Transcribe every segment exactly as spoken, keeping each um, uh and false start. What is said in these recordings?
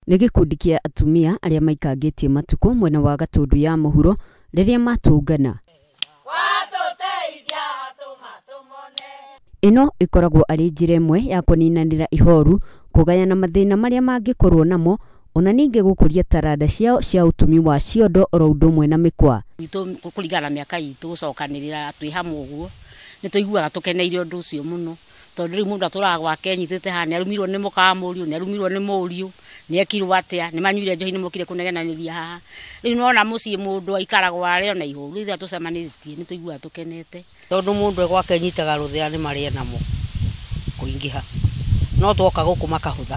Nĩ gĩkundi kĩa atumia arĩa maikangĩtie matukũ mwena wa Gatundu ya mũhuro rĩrĩa matũngana. Ĩno ĩkoragwo arĩ njĩra ĩmwe ya kũninanĩra ihoru, kũgayana mathĩna marĩa mangĩkorwo namo, ona ningĩ gũkũria taranda ciao cia ũtumi wa ciondo oro ũndũ ũmwe na mĩkwa. Itũ kũringana na mĩaka itũ gũcokanĩrĩra twĩ hamwe ũguo nĩ tũiguaga tũkeneire ũndũ ũcio mũno, tondũ rĩu mũndũ atũraga gwake nyitĩte haha nĩ arumirwo nĩ mũkamũriũ, nĩ arumirwo nĩ mũriũ, nĩ ekirwo atĩa, nĩ manyuire njohi, nĩ mokire kũnegenanĩria haha. Rĩu nona mũciĩ mũndũ aikaragwo arĩ na ihũru, rĩu tũcemanĩtie nĩ tũiguaga tũkenete, tondũ mũndũ gwake nyitaga rũthĩa nĩ marĩa namo kũingĩha, no twoka gũkũ makahũtha,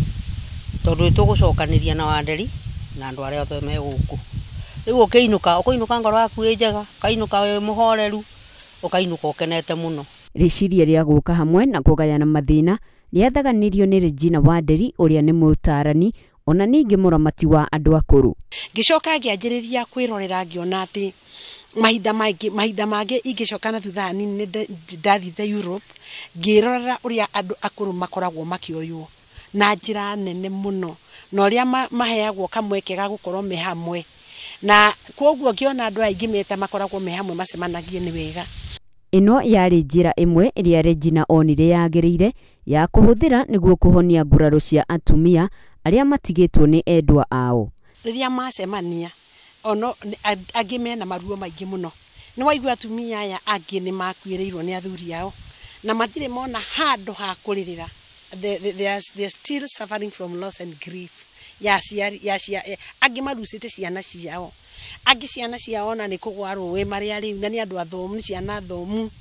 tondũ tũgũcokanĩria na Wanderi na andũ arĩa othe me gũkũ. Rĩu ũkĩinũka ũkĩinũka ngoro yaku ĩ njega, ũkainũka wĩ mũhoreru, ũkainũka ũkenete mũno. Rĩciria rĩa gũka hamwe na kũgayana mathĩna rĩathaganirio nĩ Regina Wanderi ũrĩa nĩ mũtarani ona ningĩ mũramati wa andũ akũrũ. Ngĩcoka ngĩanjĩrĩria kwĩrorera ngĩona atĩ mahinda mangĩ mahinda mangĩ ingĩcoka na thutha hanini ndathiĩte Europe, ngĩrorera ũrĩa andũ akũrũ makoragwo makĩoywo na njĩra nene mũno, na ũrĩa maheagwo kamweke ga gũkorwo me hamwe, na kwoguo ngĩona andũ aingĩ meta makoragwo me hamwe macemanagie nĩ wega. Ĩno yarĩ njĩra ĩmwe ĩrĩa Regina onire yagĩrĩire ya kũhũthĩra nĩguo kũhonia nguraro cia atumia arĩa matigĩtwo nĩ endwa ao. Rĩrĩa macemania ono angĩ mena maruo maingĩ mũno, nĩ waigua atumia aya angĩ nĩ makuĩrĩirwo nĩ athuri ao na matirĩ mona handũ ha kũrĩrĩra. They, they, they, are, they are still suffering from loss and grief. Ya ciari ya cia angĩ marucĩte ciana ciao, angĩ ciana ciao na nĩ kũgwa rũĩ marĩa rĩu na nĩ andũ athomu, nĩ ciana thomu,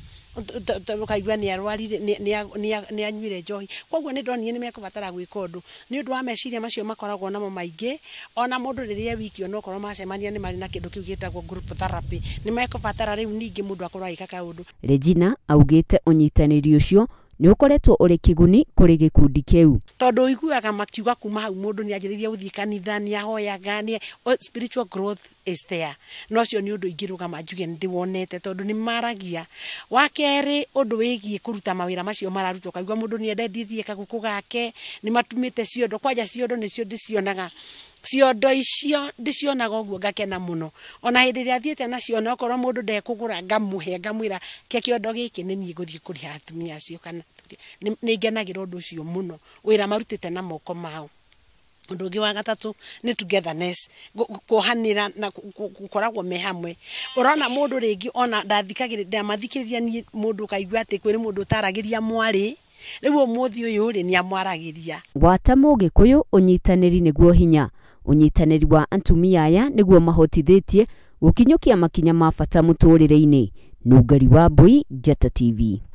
ũkaigua nĩ arwarire nĩ anyuire njohi. Kwoguo nĩ ndonire nĩ mekũbatara gwĩka ũndũ nĩ ũndũ wa meciria macio makoragwo namo maingĩ. Ona mũndũ rĩrĩa wiki ona okorwo macemania nĩ marĩ na kĩndũ kĩu gĩtagwo group therapy, nĩ mekũbatara rĩu ningĩ mũndũ akorwo agĩka kaũndũ. Regina augĩte ũnyitanĩri ũcio nĩ ũkoretwo ũrĩ kĩguni kũrĩ gĩkundi kĩu, tondũ ũiguaga makiuga kuma hau mũndũ nĩ anjĩrĩirie gũthiĩ kanitha, nĩ ahoyaga, nĩ spiritual growth is there. No cio nĩ ũndũ ingĩrũgama njuge nĩ ndĩwonete tondũ nĩ maragia. Wa kerĩ ũndũ wĩgiĩ kũruta mawĩra macio mararutwo, kaigua mũndũ nĩ endethirie kagũkũ gake, nĩ matumĩte ciondo, kwanja ciondo nĩcio ndĩcionaga, ciondo icio ndĩcionaga ũguo ngakena mũno. Ona hĩndĩ ĩrĩa thiĩte nacio no korwo mũndũ ndekũgũra ngamũhe, ngamwĩra kĩa kĩondo gĩkĩ nĩ niĩ ngũthiĩ kũrĩha atumia acio, kana nĩ ngenagĩra ũndũ ũcio mũno, wĩra marutĩte na moko mao. Ũndũ ũngĩ wa gatatũ nĩ togetherness, kũhanĩra na gũkoragwo me hamwe. Ũrona mũndũ rĩngĩ ona ndathikagĩrĩria mathikĩrĩria niĩ mũndũ kaigua atĩ kwĩrĩ mũndũ ũtaragĩria mwarĩ, rĩu mũthĩ ũyũ rĩ nĩ amwaragĩria. Gwata Mũgĩkũyũ ũnyitanĩri nĩguo hinya, ũnyitanĩri wa atumia aya nĩguo mahotithĩtie gũkinyũkia makinya ma bata mũtũrĩre-inĩ. Nũngari wa Mbui, Njata T V.